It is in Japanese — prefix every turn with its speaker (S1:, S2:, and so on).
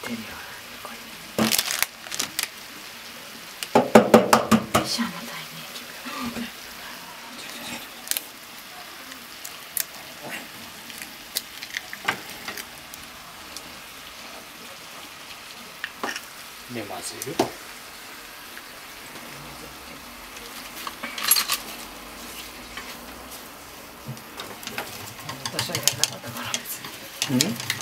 S1: てるよ。シャのタイミング。
S2: で混ぜる。
S1: 私はやらなかったから別に。